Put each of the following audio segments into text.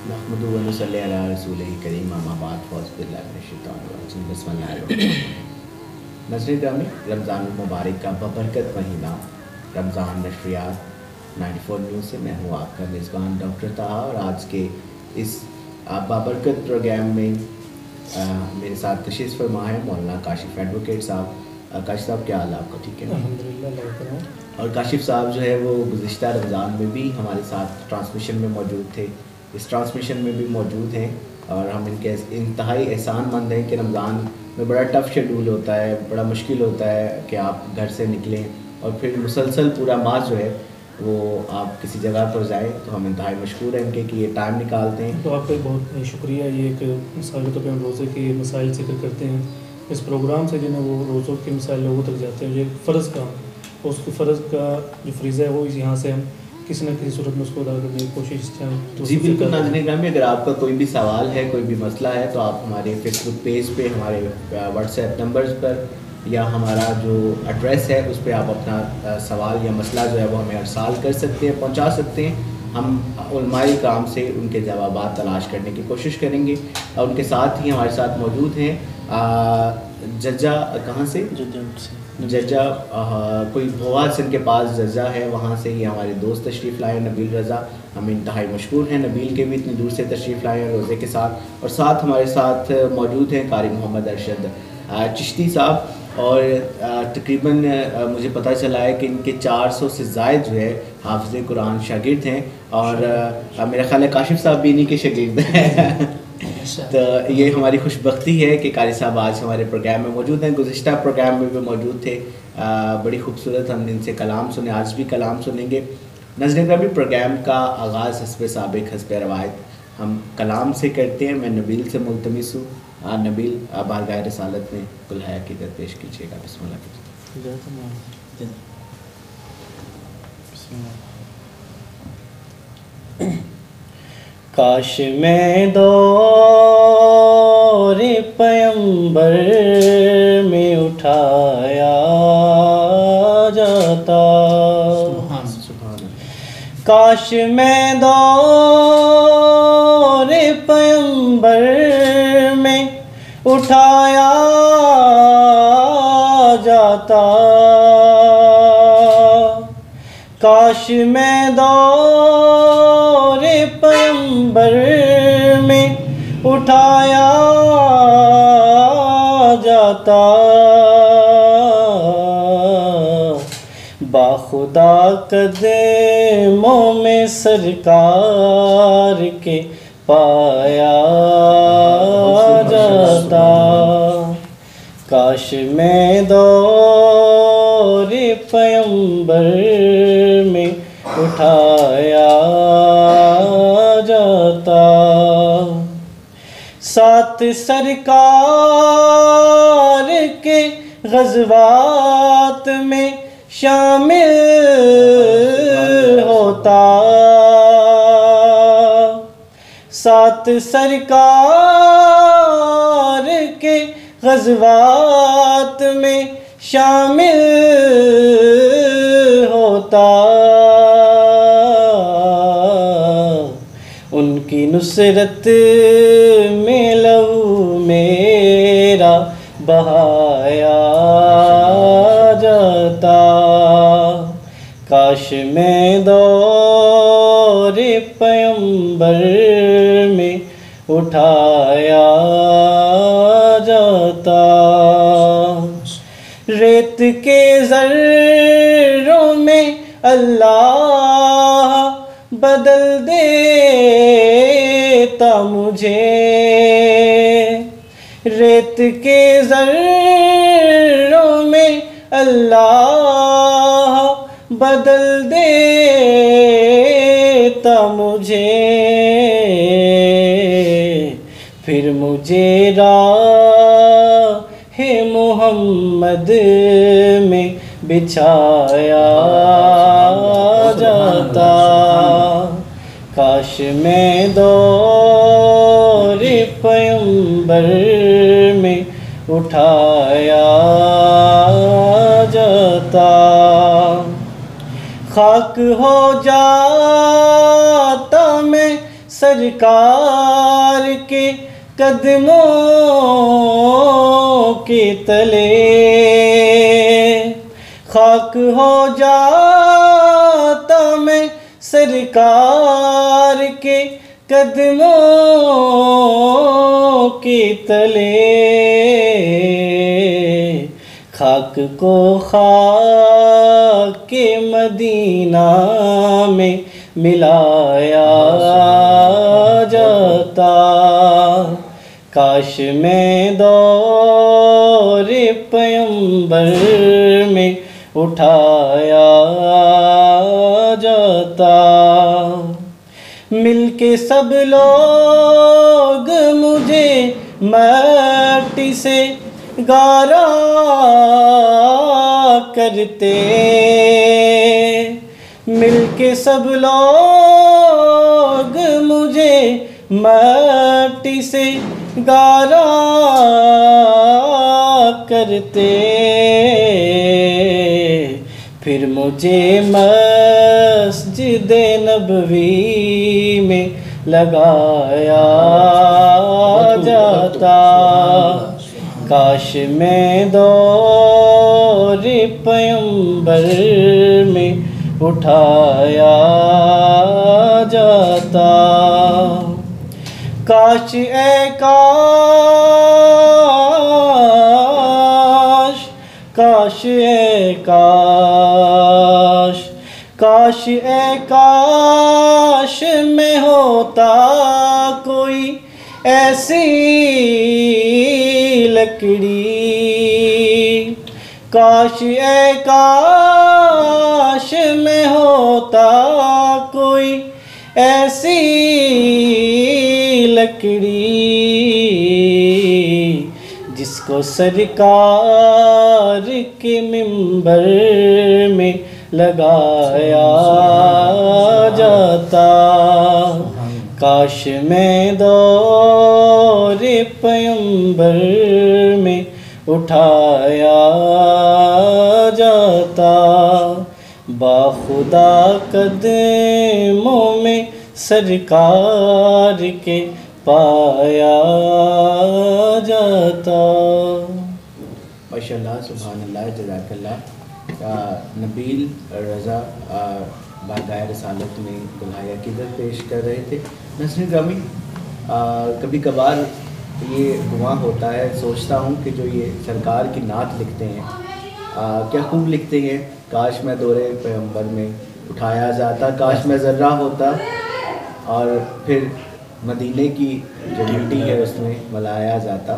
नहमदुहु व नसल्ली अला रसूलिल करीम अम्मा बाद फ़ौज़ बिल्लाहि मिनश शैतानिर रजीम बिस्मिल्लाहिर्रहमानिर्रहीम। नज़रीन ग्रामी, रमज़ान मुबारक का बबरकत महीना रमज़ान नशरियात 94 न्यूज़ से मैं हूँ आपका मेज़बान डॉक्टर ताहा। और आज के इस बाबरकत प्रोग्राम में मेरे साथ तशरीफ़ फरमा है मौलाना काशिफ़ एडवोकेट साहब। काशिफ़ साहब, क्या हाल है आपका? ठीक है अल्हम्दुलिल्लाह। और काशिफ़ साहब जो है वो गुज़िश्ता रमज़ान में भी हमारे साथ ट्रांसमिशन में मौजूद थे, इस ट्रांसमिशन में भी मौजूद हैं और हम इनके इंतहाई एहसानमंद हैं कि रमज़ान में बड़ा टफ़ शेड्यूल होता है, बड़ा मुश्किल होता है कि आप घर से निकलें और फिर मुसलसल पूरा माह जो है वो आप किसी जगह पर जाएं। तो हम इंतहाई मशकूर हैं इनके कि ये टाइम निकालते हैं। तो आपका बहुत शुक्रिया। ये एक मिसाल के तौर पर हम रोज़े के मसाइल ज़िक्र करते हैं इस प्रोग्राम से, जिन्हें वो रोज़ों के मिसाइल लोगों तक जाते हैं। ये फ़र्ज़ काम है, उसके फ़र्ज़ का जो फ्रीज़ा है वो यहाँ से हम किसी न किसी सूरत में उसको अदा करने की कोशिश तो जी बिल्कुल। नाज़रीन ग्रामी, अगर आपका कोई भी सवाल है, कोई भी मसला है, तो आप हमारे फेसबुक पेज पे, हमारे व्हाट्सएप नंबर्स पर या हमारा जो एड्रेस है उस पर आप अपना सवाल या मसला जो है वो हमें अरसाल कर सकते हैं, पहुंचा सकते हैं। हम उलमाए काम से उनके जवाबात तलाश करने की कोशिश करेंगे। और उनके साथ ही हमारे साथ मौजूद हैं जज्जा, कहाँ से? जज्जा कोई भोवा से इनके पास जज्जा है, वहाँ से ये हमारे दोस्त तशरीफ़ लाए नबील रज़ा। हम इंतहाई मशकूर हैं नबील के भी इतनी दूर से तशरीफ़ लाए हैं रोज़े के साथ। और साथ हमारे साथ मौजूद हैं कारी मोहम्मद अरशद चिश्ती साहब। और तकरीबन मुझे पता चला है कि इनके 400 से ज़ायद जो है हाफ़िज़ कुरान शागिर्द हैं और मेरा ख़्याल है काशिफ़ साहब भी इन्हीं के शागिर्द हैं। तो ये हमारी खुशबख्ती है कि कारी साहब आज हमारे प्रोग्राम में मौजूद हैं। गुज़िश्ता प्रोग्राम में भी मौजूद थे। बड़ी खूबसूरत हमने इनसे कलाम सुने, आज भी कलाम सुनेंगे। नज़रीन ग्रामी, प्रोग्राम का आगाज़ हस्ब साबिक़ हस्ब रवायत हम कलाम से करते हैं। मैं नबील से मुल्तमिस हूँ। नबील, बारगाह रिसालत में कुल है अक़ीदत पेश कीजिएगा। बिस्मिल्लाह कीजिए। काश मैं दौर पैगंबर में उठाया जाता, काश मैं दौर पैगंबर में उठाया जाता, काश मैं दौर पैगंबर में उठाया जाता, बाखुदा कदमों में सरकार के पाया जाता, काश मैं दौर पैगंबर में उठाया जाता, साथ सरकार के ग़ज़वात में शामिल होता, साथ सरकार के ग़ज़वात में शामिल होता, उनकी नुसरत में लहू मेरा बहाया जाता, काश मैं दौर पैगंबर में उठाया जाता, रेत के ज़र्रों में अल्लाह बदल देता मुझे, रेत के ज़र्रों में अल्लाह बदल देता मुझे, फिर मुझे राह मोहम्मद में बिछाया जाता, काश मैं दौर पैगंबर में उठाया जाता, खाक हो जाता मैं سرکار کے قدموں کے تلے، خاک ہو جاتا میں سرکار کے قدموں کے تلے، خاک کو خاک کے مدینہ میں ملایا جاتا، کاش میں دور پیمبر میں اٹھایا جاتا، مل کے سب لوگ مجھے مٹی سے گارا کرتے، مل کے سب لوگ مجھے مٹی سے گارا کرتے، پھر مجھے مسجد نبوی میں لگایا جاتا، کاش میں دور پیمبر میں اٹھایا جاتا، کاش اے کاش، کاش اے کاش، کاش اے کاش میں ہوتا کوئی ایسی لکڑی، کاش اے کاش میں ہوتا کوئی ایسی لکڑی، جس کو سرکار کے منبر میں لگایا جاتا، کاش میں دور پیمبر میں اٹھایا جاتا، باخدا قدموں میں سرکار کے پایا جاتا۔ ماشاءاللہ، سبحان اللہ، جزاک اللہ۔ نبیل رضا بارگاہ رسالت میں گلہائے عقیدت پیش کر رہے تھے۔ ناظرین گرامی، کبھی کبھار یہ گواہ ہوتا ہے، سوچتا ہوں کہ جو یہ سرکار کی نعت لکھتے ہیں کیا خوب لکھتے ہیں، کاش میں دور پیغمبر میں اٹھایا جاتا، کاش میں ذرہ ہوتا اور پھر مدینے کی جو مٹی ہے اس میں ملایا جاتا۔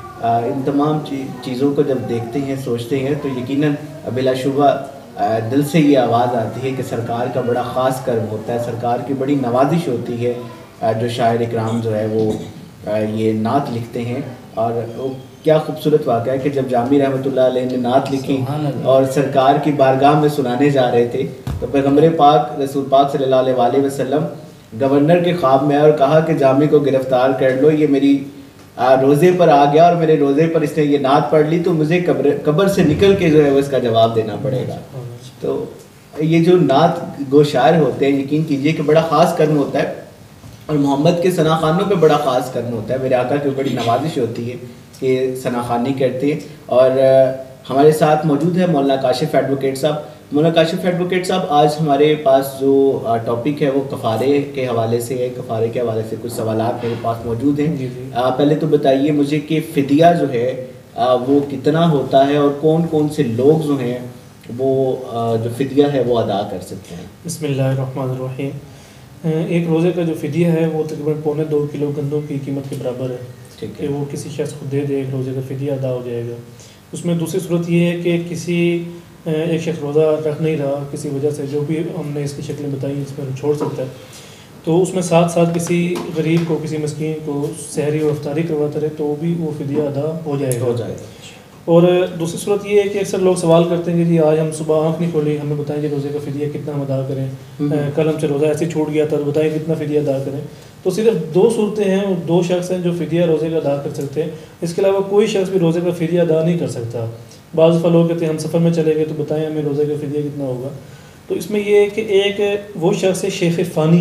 ان تمام چیزوں کو جب دیکھتے ہیں، سوچتے ہیں، تو یقیناً بلا شبہ دل سے یہ آواز آتی ہے کہ سرکار کا بڑا خاص کرم ہوتا ہے، سرکار کی بڑی نوازش ہوتی ہے جو شاعر اکرام جو ہے وہ یہ نعت لکھتے ہیں۔ اور وہ کیا خوبصورت واقعہ ہے کہ جب جامی رحمۃ اللہ علیہ نے نعت لکھی اور سرکار کی بارگاہ میں سنانے جا رہے تھے تو پیغمبر پاک رسول پاک صلی اللہ علیہ وسلم گورنر کے خواب میں آئے اور کہا کہ جامی کو گرفتار کر لو، یہ میری روزے پر آ گیا اور میرے روزے پر اس نے یہ نعت پڑھ لی، تو مجھے قبر سے نکل کے جو ہے وہ اس کا جواب دینا پڑے گا۔ تو یہ جو نعت گو شاعر ہوتے ہیں، یقین کیجئے کہ بڑا خاص کرم ہوتا ہے، اور محمد کے ثنا خوانوں پہ بڑا خاص کرم ہوتا ہے، میرے آقا کی بڑی نوازش ہوتی ہے کہ ثنا خوانی کرتے ہیں۔ اور ہمارے ساتھ موجود ہے مولانا کاشف ایڈوکیٹ صاحب۔ مولانا کاشف ایڈوکیٹ صاحب، آج ہمارے پاس جو ٹاپک ہے وہ کفارے کے حوالے سے ہے، کفارے کے حوالے سے کچھ سوالات میرے پاس موجود ہیں۔ پہلے تو بتائیے مجھے کہ فدیہ جو ہے وہ کتنا ہوتا ہے اور کون کون سے لوگ جو ہیں وہ جو فدیہ ہے وہ ادا کر سکتے ہیں؟ بسم اللہ الرحمن الرحیم۔ ایک روزے کا جو فدیہ ہے وہ تقریباً 1.25 کلو گندم کی قیمت کے برابر ہے کہ وہ کسی شخص کو دے دے، ایک روزے کا فدیہ ادا ہو جائے گا۔ اس میں دوسری صورت یہ ہے کہ کسی ایک شخص روزہ رکھ نہیں رہا کسی وجہ سے، جو بھی ہم نے اس کی شکلیں بتائی اس میں چھوڑ سکتا ہے، تو اس میں ساتھ ساتھ کسی غریب کو، کسی مسکین کو سحری اور افطاری کرواتا رہے تو بھی وہ فدیہ ادا ہو جائے گا۔ اور دوسری صورت یہ ہے کہ اکثر لوگ سوال کرتے ہیں کہ جی آج ہم صبح آنکھ نہیں کھولی، ہمیں بتائیں جی روزے کا فدیہ کتنا ہم ادا کریں، کل ہم سے روزہ ایسے چھوٹ گیا تھا تو بتائیں کتنا فدیہ ادا کریں۔ تو صرف 2 صورتیں ہیں، 2 شخص ہیں جو فدیہ روزے کا ادا کر سکتے ہیں، اس کے علاوہ کوئی شخص بھی روزے کا فدیہ ادا نہیں کر سکتا۔ بعض دفعہ لوگ کہتے ہیں ہم سفر میں چلے گئے تو بتائیں ہمیں روزے کا فدیہ کتنا ہوگا۔ تو اس میں یہ ہے کہ ایک وہ شخص ہے شیخ فانی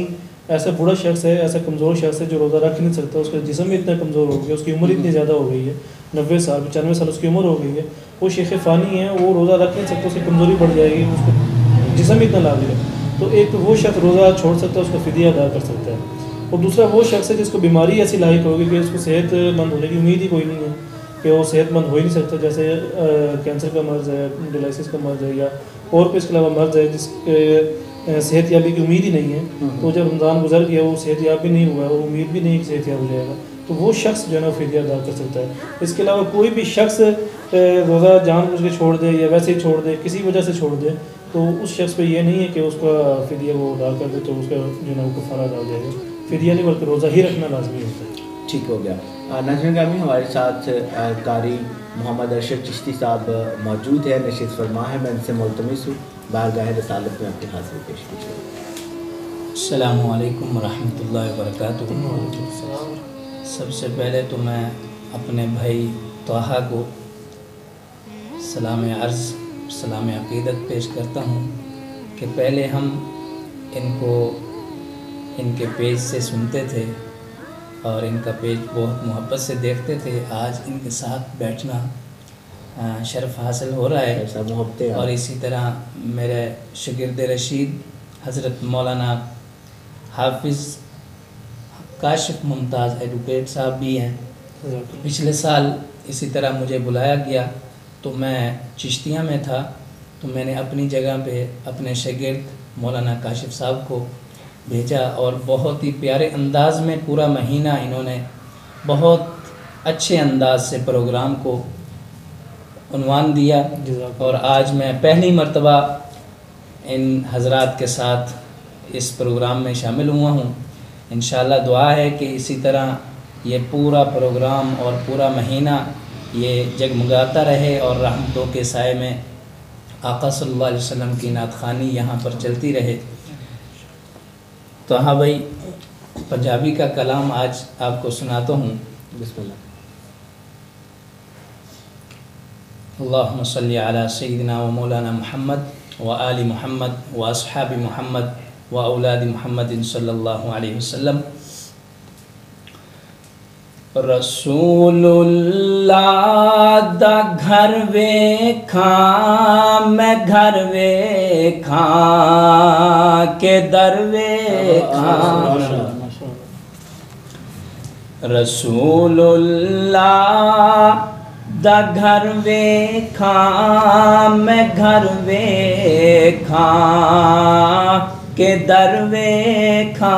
ایسا بوڑھا شخص ہے، ایسا کمزور شخص ہے جو روزہ رکھ نہیں سکتا، اس کا جسم اتنا کمزور ہو گیا، اس کی عمر اتنی زیادہ ہو گئی ہے، 90 سال 95 سال اس کی عمر ہو گئی ہے، وہ شیخ فانی ہے، وہ روزہ رکھ نہیں سکتا، اس کی کمزوری بڑھ جائے گی، اس کو جسم اتنا لاغر ہے، تو ایک وہ شخص روزہ چھوڑ سکتا ہے، اس کا فدیہ ادا کر سکتا ہے. اور دوسرا وہ شخص ہے جس کو بیماری ایسی لاحق ہوگی کہ اس کو صحت مند ہونے کی امید ہی کوئی نہیں ہے، کہ وہ صحت مند ہو ہی نہیں سکتا، جیسے کینسر کا مرض ہے، ڈائلسس کا مرض ہے، یا اور بھی اس کے علاوہ مرض ہے جس صحت یابی کی امید ہی نہیں ہے. تو جب رمضان گزر گیا وہ صحت یاب بھی نہیں ہوا ہے اور امید بھی نہیں کہ صحت یاب ہو جائے گا، تو وہ شخص جو ہے نا فدیہ ادا کر سکتا ہے. اس کے علاوہ کوئی بھی شخص روزہ جان بوجھ کے چھوڑ دے یا ویسے ہی چھوڑ دے، کسی وجہ سے چھوڑ دے، تو اس شخص پہ یہ نہیں ہے کہ اس کا فدیہ وہ ادا کر دے تو اس کا جو ہے نا وہ کفارہ ادا ہو جائے گا. فدیہ نہیں بلکہ روزہ ہی رکھنا لازمی ہوتا ہے. ٹھیک ہو گیا. ناظرین گرامی، ہمارے ساتھ قاری محمد ارشد چشتی صاحب موجود ہے، نشست فرما ہے. میں ان سے ملتمس ہوں بارگاہ رسالت میں اپنی حاضری پیش کیجیے. السلام علیکم ورحمۃ اللہ وبرکاتہ. سب سے پہلے تو میں اپنے بھائی طٰہٰ کو سلام عرض، سلام عقیدت پیش کرتا ہوں کہ پہلے ہم ان کو ان کے پیج سے سنتے تھے اور ان کا پیج بہت محبت سے دیکھتے تھے. آج ان کے ساتھ بیٹھنا شرف حاصل ہو رہا ہے. ایسا محبت ہے. اور اسی طرح میرے شاگرد رشید حضرت مولانا حافظ کاشف ممتاز ایڈوکیٹ صاحب بھی ہیں. پچھلے سال اسی طرح مجھے بلایا گیا تو میں چشتیہ میں تھا، تو میں نے اپنی جگہ پہ اپنے شاگرد مولانا کاشف صاحب کو بھیجا اور بہت ہی پیارے انداز میں پورا مہینہ انہوں نے بہت اچھے انداز سے پروگرام کو عنوان دیا. اور آج میں پہلی مرتبہ ان حضرات کے ساتھ اس پروگرام میں شامل ہوا ہوں. انشاءاللہ دعا ہے کہ اسی طرح یہ پورا پروگرام اور پورا مہینہ یہ جگمگاتا رہے اور رحمتوں کے سائے میں آقا صلی اللہ علیہ وسلم کی نعت خوانی یہاں پر چلتی رہے. تو ہاں بھائی، پنجابی کا کلام آج آپ کو سناتا ہوں. بسم اللہ. اللہم صلی علی سیدنا و مولانا محمد و آل محمد و اصحاب محمد و اولاد محمد صلی اللہ علیہ وسلم. رسول اللہ دا گھر ویکھاں میں گھر ویکھاں کہ در ویکھاں. رسول اللہ دا گھر ویکھاں میں گھر ویکھاں کہ در ویکھاں.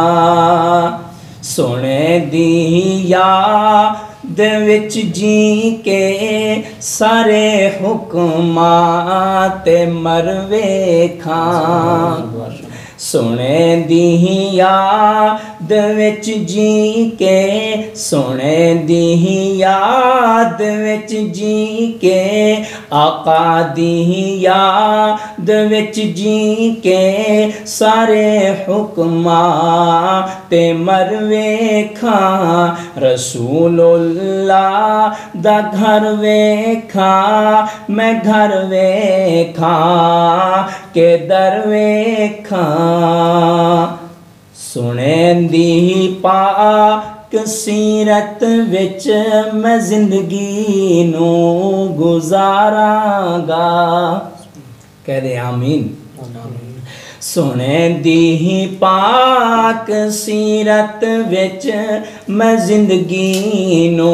سونے دی یاد وچ جی کے سارے حکمات مر ویکھاں. سونے دی یاد وچ جی کے سونے دی یاد وچ جی کے آقا دی یاد وچ جی کے سارے حکمات مر ویکھاں. رسول اللہ دا گھر ویکھاں میں گھر ویکھاں کہ در ویکھاں. سنیں دی پاک سیرت وچ میں زندگی نو گزاراں گا. کہہ دے آمین. سنیں دی پاک سیرت وچ میں زندگی نو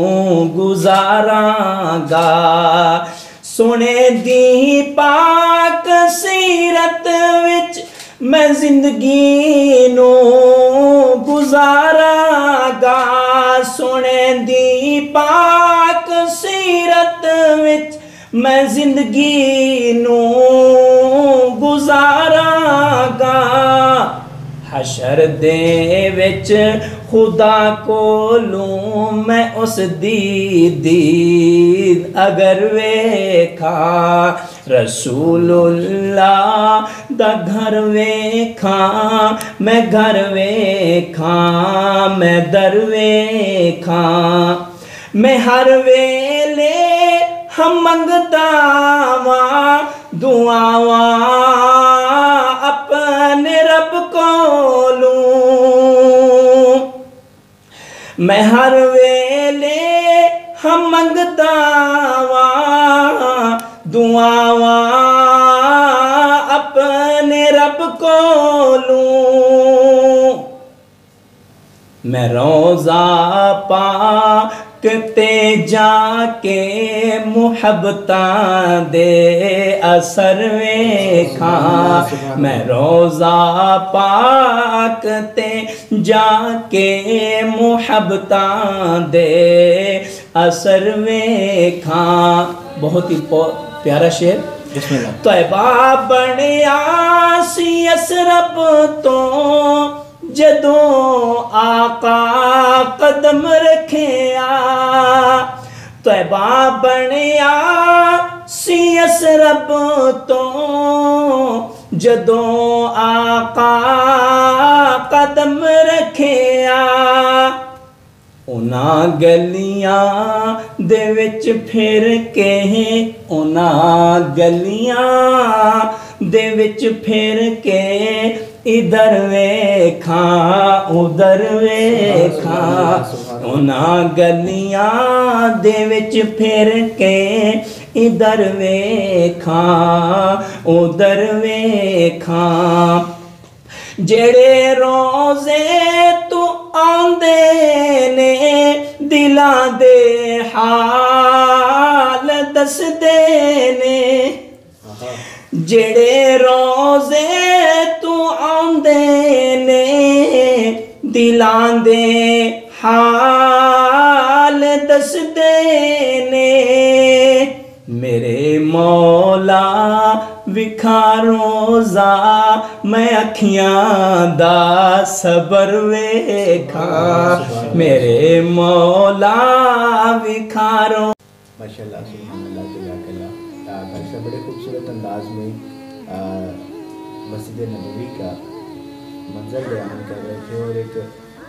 گزاراں گا. سنے دی پاک سیرت وچ میں زندگی نو گزاراں گا. سنے دی پاک سیرت وچ میں زندگی نو گزاراں گا. حشر دے وچ خدا کولوں میں اس دی دید اگر ویکھاں. رسول اللہ دا گھر ویکھاں میں گھر ویکھاں میں در ویکھاں. میں ہر ویلے ہم منگتا واں دعاواں اپنے رب کولوں میں ہر ویلے ہم منگدا واں دعاواں اپنے رب کولوں میں روزہ پاک تے جا کے محبتاں دے اثر ویکھاں میں روزہ پاک تے جا کے محبتاں دے اثر ویکھاں. بہت ہی پیارا شعر. بسم اللہ. طیبہ بنیا سی اسرب تو جدوں آقا قدم رکھیا طیبہ بنیا سی اسرب تو جدوں آقا قدم رکھیا انہاں گلیاں دے وچ پھر کے انہاں گلیاں دے وچ پھر کے ادھر ویکھاں ادھر ویکھاں انہاں گلیاں دے وچ پھر کے ادھر ویکھاں ادھر ویکھاں جڑے روزے تو آندے نے دلاں دے حال دس دے نے جڑے روزے تو آندے نے دلاں دے حال دس دے نے میرے مولا وکھا روزہ میں اکھیاں دا صبر ویکھاں میرے مولا وکھا روزہ. ماشاءاللہ سبحان اللہ جزاک اللہ. بھائی صاحب بڑے خوبصورت انداز میں مسجد نبوی کا منظر بیان کر رہے تھے اور ایک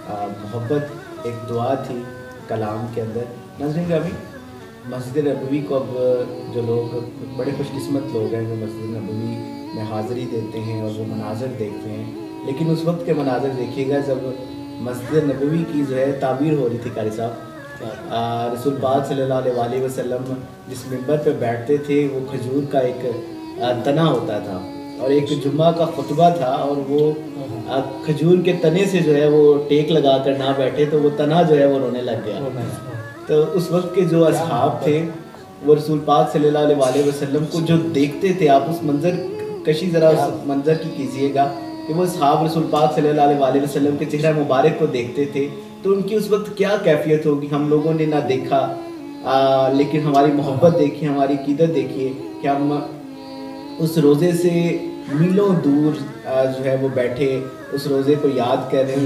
محبت ایک دعا تھی کلام کے اندر. ناظرین گرامی مسجد نبوی کو اب جو لوگ بڑے خوش قسمت لوگ ہیں جو مسجد نبوی میں حاضری دیتے ہیں اور وہ مناظر دیکھتے ہیں لیکن اس وقت کے مناظر دیکھیے گا جب مسجد نبوی کی جو ہے تعمیر ہو رہی تھی قاری صاحب. رسول پاک صلی اللہ علیہ وسلم جس ممبر پہ بیٹھتے تھے وہ کھجور کا ایک تنا ہوتا تھا اور ایک جمعہ کا خطبہ تھا اور وہ کھجور کے تنے سے جو ہے وہ ٹیک لگا کر نہ بیٹھے تو وہ تنا جو ہے وہ رونے لگ گیا. تو اس وقت کے جو اصحاب تھے وہ رسول پاک صلی اللہ علیہ وسلم کو جو دیکھتے تھے آپ اس منظر کشی ذرا اس منظر کی کیجئے گا کہ وہ اصحاب رسول پاک صلی اللہ علیہ وسلم کے چہرہ مبارک کو دیکھتے تھے تو ان کی اس وقت کیا کیفیت ہوگی. ہم لوگوں نے نہ دیکھا لیکن ہماری محبت دیکھی ہماری عقیدت دیکھیے کہ ہم اس روزے سے میلوں دور جو ہے وہ بیٹھے اس روزے کو یاد کر رہے ہیں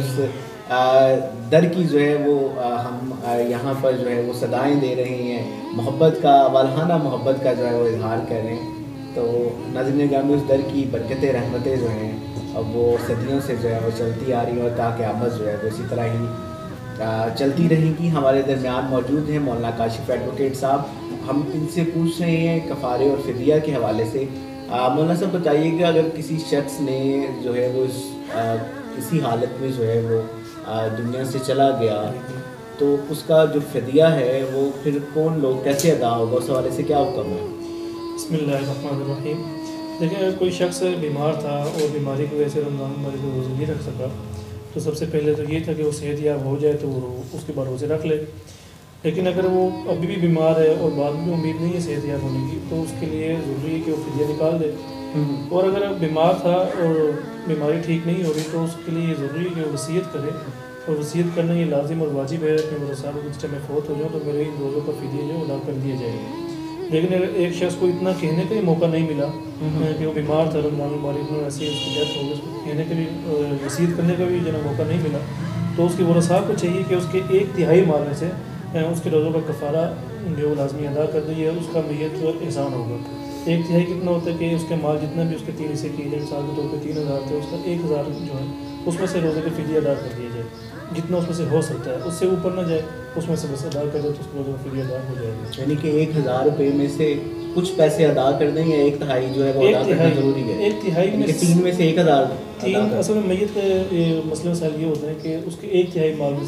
اس در کی جو ہے وہ ہم یہاں پر جو ہے وہ صدائیں دے رہے ہیں محبت کا والہانہ محبت کا جو ہے وہ اظہار کر رہے ہیں. تو ناظرین گرامی اس در کی برکتیں رحمتیں جو ہیں اب وہ صدیوں سے جو ہے وہ چلتی آ رہی ہیں اور تاکہ قیامت جو ہے وہ اسی طرح ہی چلتی رہیں گی. ہمارے درمیان موجود ہیں مولانا کاشف ایڈوکیٹ صاحب. ہم ان سے پوچھ رہے ہیں کفارے اور فدیہ کے حوالے سے. مولانا صاحب بتائیے کہ اگر کسی شخص نے جو ہے وہ اسی حالت میں جو ہے وہ دنیا سے چلا گیا تو اس کا جو فدیہ ہے وہ پھر کون لوگ کیسے ادا ہوگا اس حوالے سے کیا حکم ہے؟ بسم اللہ الرحمن الرحیم. دیکھیں اگر کوئی شخص بیمار تھا اور بیماری کی وجہ سے رمضان مبارک میں روزے نہیں رکھ سکا تو سب سے پہلے تو یہ تھا کہ وہ صحت یاب ہو جائے تو وہ اس کے بعد روزے رکھ لے. لیکن اگر وہ ابھی بھی بیمار ہے اور بعد میں امید نہیں ہے صحت یاب ہونے کی تو اس کے لیے ضروری ہے کہ وہ فدیہ نکال دے. اور اگر بیمار تھا اور بیماری ٹھیک نہیں ہو رہی تو اس کے لیے ضروری ہے کہ وہ وصیت کرے اور وصیت کرنا یہ لازم اور واجب ہے کہ میرے صاحب جس ٹائم میں فوت ہو جاؤں تو میرے ان روزوں کا فدیہ جو ادا کر دیا جائے گا. لیکن اگر ایک شخص کو اتنا کہنے کا ہی موقع نہیں ملا کہ وہ بیمار تھا رمضان المبارک میں ایسے اس کی ڈیتھ ہو گئی اس کو کہنے کا بھی وصیت کرنے کا بھی جو موقع نہیں ملا تو اس کے ورثاء کو چاہیے کہ اس کے 1/3 مال میں سے اس کے روزوں کا کفارہ جو لازمی ادا کر دے اس کا میت اور احسان ہوگا. 1/3 کتنا ہوتا ہے کہ اس کے مال جتنا بھی اس کے 3 حصے کیے جائے مثال کے طور پہ 3000 تھے اس کا 1000 جو ہے اس میں سے روزے کا فدیہ ادا کر دیا جائے جتنا اس میں سے ہو سکتا ہے. اس سے اوپر نہ جائے اس میں سے بس ادا کر دے تو اس کو روزے کا فدیہ ادا ہو جائے گا. یعنی کہ 1000 روپے میں سے کچھ پیسے ادا کر دیں یا 1/3 جو ہے وہ ادا کرنا ضروری ہے؟ 1/3 میں 3 میں سے 1000 اصل میں میت کا مسئلہ مسائل یہ ہوتا ہے کہ اس کے 1/3 مال میں سے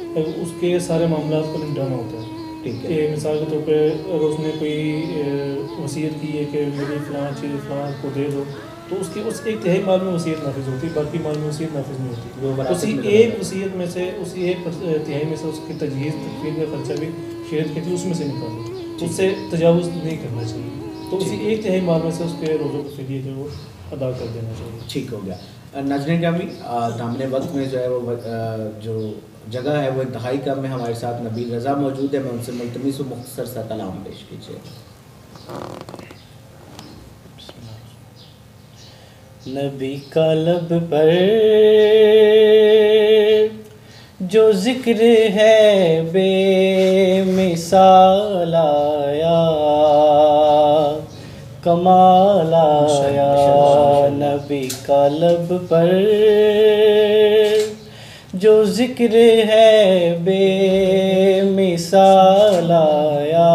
اس کے سارے معاملات کو نمٹانا ہوتا ہے. ٹھیک ہے. کہ مثال کے طور پہ اگر اس نے کوئی وصیت کی ہے کہ میری فلاں چیز فلاں کو دے دو، تو اس کی اس ایک تہائی مال میں وصیت نافذ ہوتی ہے، باقی مال میں وصیت نافذ نہیں ہوتی. اسی ایک وصیت میں سے، اسی ایک تہائی میں سے اس کی تجہیز تکفین کا خرچہ بھی شریعت کہتی ہے اس میں سے نکالو، اس سے تجاوز نہیں کرنا چاہیے. تو اسی ایک تہائی مال میں سے اس کے روزوں کو فدیے جو وہ ادا کر دینا چاہیے. ٹھیک ہو گیا. ناظرین گرامی، دامن وقت میں جو ہے وہ جو جگہ ہے وہ انتہائی کم ہے. ہمارے ساتھ نبیل رضا موجود ہے، میں ان سے ملتمس و مختصر سا کلام پیش کیجیے. نبی کا لب پر جو ذکر ہے بے مثال آیا، کمال آیا. نبی کا لب پر جو ذکر ہے بے مثال آیا،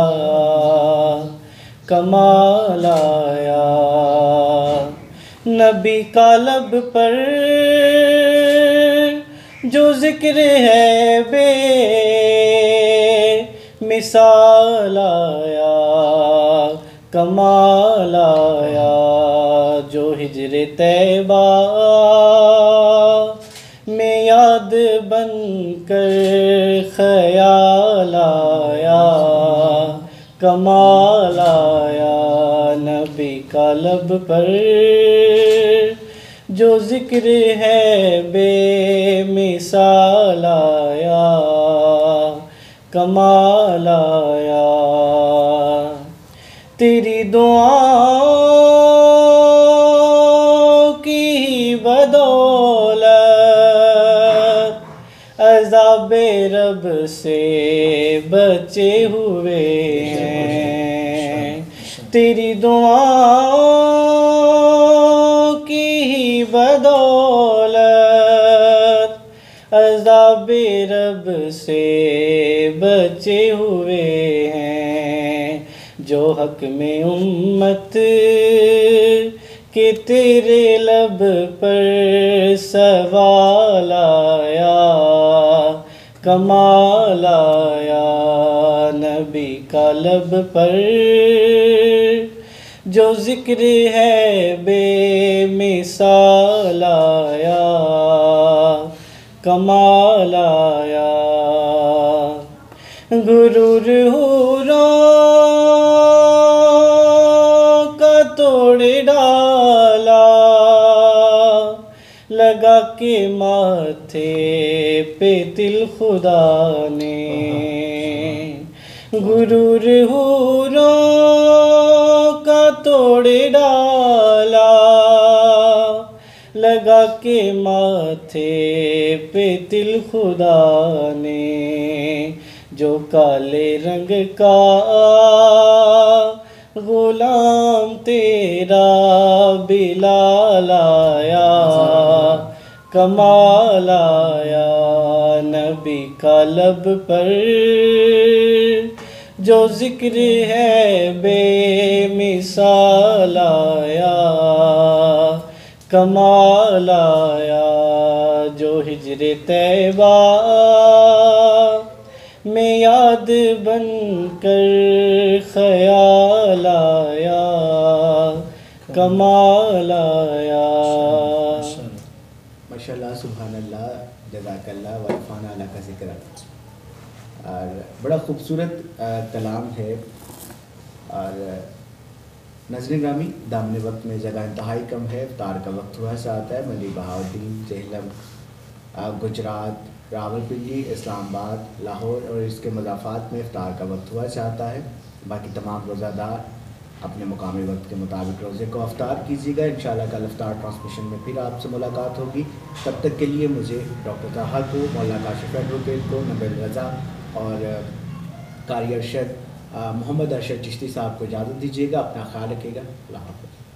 کمال آیا. نبی کا لب پر جو ذکر ہے بے مثال آیا، کمال آیا. جو ہجر طیبہ میں یاد بن کر خیال آیا، کمال آیا. نبی کا لب پر جو ذکر ہے بے مثال آیا، کمال آیا. تیری دعاؤں کی بدولت عذاب رب سے بچے ہوئے ہیں. تیری دعاؤں کی بدولت عذاب رب سے بچے ہوئے ہیں. جو حق میں امت کہ تیرے لب پر سوال آیا، کمال آیا. نبی کا لب پر جو ذکر ہے بے مثال آیا، کمال آیا. غرور حوروں کا توڑ ڈالا، لگا کے ماتھے پہ تل خدا نے. غرور حوروں کا توڑ ڈالا، لگا کے ماتھے پہ تل خدا نے. جو کالے رنگ کا غلام تیرا بلال آیا، کمال آیا. نبی کا لب پر جو ذکر ہے بے مثال آیا، کمال آیا. جو ہجر طیبہ میں یاد بن کر خیال آیا، کمال آیا. ماشاءاللہ، سبحان اللہ، جزاک اللہ، وعرفانہ اللہ کا ذکر. اور بڑا خوبصورت کلام ہے. اور ناظرین گرامی، دامن وقت میں جگہ انتہائی کم ہے، افطار کا وقت ہوا سا آتا ہے. ملی بہاؤدین، جہلم، گجرات، راول پنڈی، اسلام آباد، لاہور اور اس کے مضافات میں افطار کا وقت ہوا چاہتا ہے. باقی تمام روزہ دار اپنے مقامی وقت کے مطابق روزے کو افطار کیجیے گا. انشاءاللہ کل افطار ٹرانسمیشن میں پھر آپ سے ملاقات ہوگی. تب تک کے لیے مجھے ڈاکٹر طاہر کو، مولانا کاشف ایڈوکیٹ کو، نبیل رضا اور قاری ارشد محمد ارشد چشتی صاحب کو اجازت دیجیے گا. اپنا خیال رکھیے گا. اللہ حافظ.